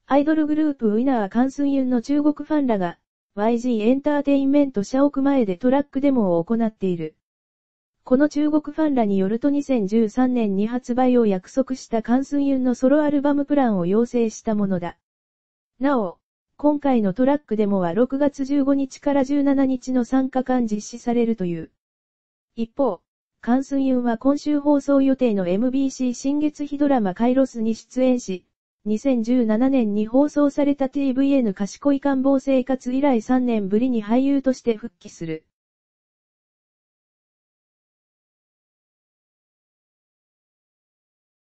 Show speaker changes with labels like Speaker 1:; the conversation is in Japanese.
Speaker 1: アイドルグループウィナーカンスンユンの中国ファンらが、YG エンターテインメント社屋前でトラックデモを行っている。この中国ファンらによると2013年に発売を約束したカンスンユンのソロアルバムプランを要請したものだ。なお、今回のトラックデモは6月15日から17日の3日間実施されるという。一方、カンスンユンは今週放送予定の MBC 新月日ドラマカイロスに出演し、2017年に放送された TVN 賢い官房生活以来3年ぶりに俳優として復帰する。